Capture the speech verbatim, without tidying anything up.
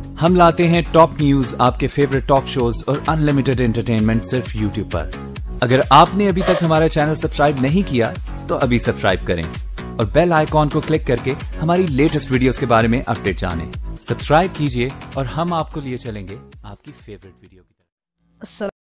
हम लाते हैं टॉप न्यूज, आपके फेवरेट टॉक शोज और अनलिमिटेड एंटरटेनमेंट सिर्फ यूट्यूब पर। अगर आपने अभी तक हमारा चैनल सब्सक्राइब नहीं किया तो अभी सब्सक्राइब करें और बेल आइकॉन को क्लिक करके हमारी लेटेस्ट वीडियोस के बारे में अपडेट जानें। सब्सक्राइब कीजिए और हम आपको लिए चलेंगे आपकी फेवरेट वीडियो की तरफ।